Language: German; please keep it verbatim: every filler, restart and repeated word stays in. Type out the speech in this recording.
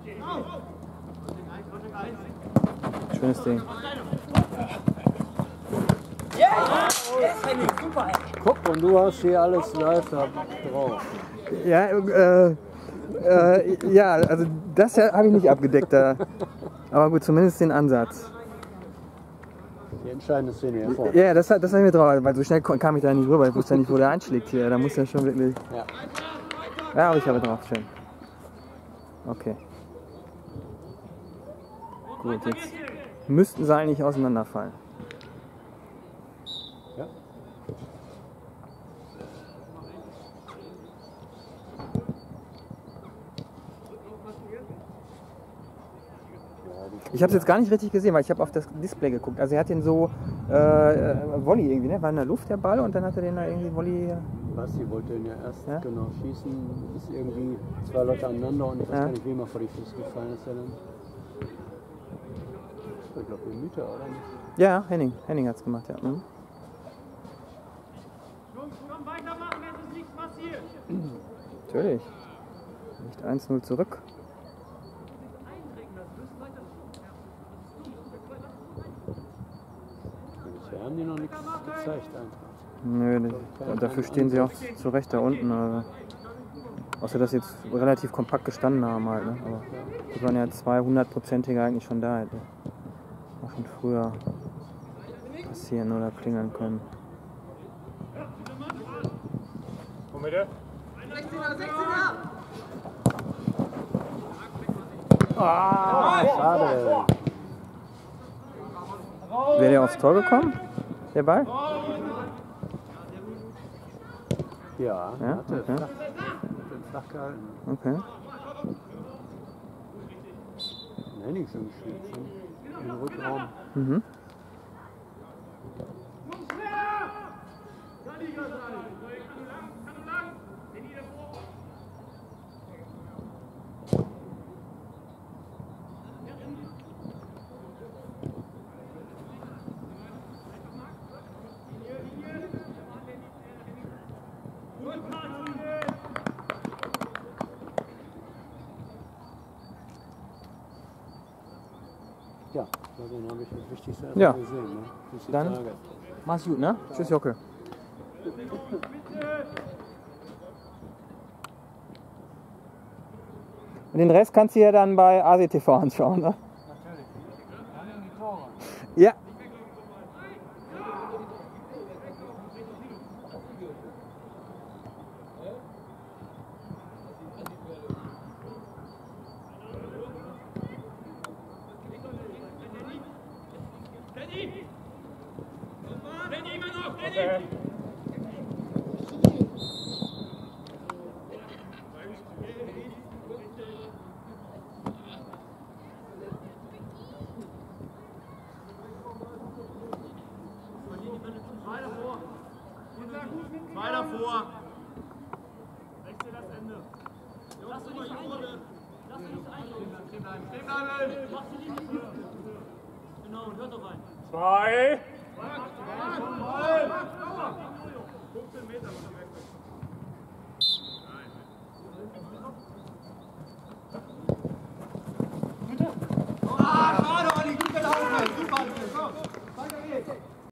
Schönes Ding. Guck, und du hast hier alles live drauf. Ja, äh, äh, ja, also das habe ich nicht abgedeckt da. Aber gut, zumindest den Ansatz. Die entscheidende Szene hier vorne. Ja, das, das habe ich mir drauf, weil so schnell kam ich da nicht rüber. Ich wusste ja nicht, wo der einschlägt hier. Da muss ja schon wirklich. Ja. Ja, aber ich habe drauf, schön. Okay. Gut, jetzt müssten sie eigentlich auseinanderfallen. Ja. Ich habe es jetzt gar nicht richtig gesehen, weil ich habe auf das Display geguckt. Also er hat den so äh, Volley irgendwie, ne? War in der Luft der Ball und dann hat er den da irgendwie Volley. Basti wollte den ja erst Ja? genau schießen, ist irgendwie zwei Leute aneinander und ich weiß Ja. gar nicht, wem er vor die Füße gefallen ist. Ja dann. Ich glaube, der Mütter, oder nicht? Ja, Henning. Henning hat es gemacht, ja. Mhm. Komm, weitermachen, es ist nichts passiert. Natürlich. Nicht eins null zurück. Bisher haben die noch nichts gezeigt einfach. Nö, die, dafür stehen sie auch zu Recht da unten. Also. Außer dass sie jetzt relativ kompakt gestanden haben halt. Ne? Aber die waren ja zweihundertprozentige eigentlich schon da. Hätte auch schon früher passieren oder klingeln können. Komm bitte. Ah, schade. Wäre der aufs Tor gekommen, der Ball? Ja, Ja, hat er okay. flach, hat er flach gehalten. Okay. Henning schon gespielt, schon im Rückraum. Mhm. Ja, dann habe ich das Wichtigste Ja. erstmal gesehen. Ne? Das ist die Dann- Frage. Mach's gut, ne? Tschüss, Jocke. Und den Rest kannst du ja dann bei A S T V anschauen, ne? Natürlich. Dann die Tore. Ja. Okay. Zwei davor. Rechts das Ende. Lass du nicht ein. Lass du nicht ein. Stehen bleiben. Stehen bleiben. Mach sie nicht. Genau, und hört doch rein. Zwei. Zwei.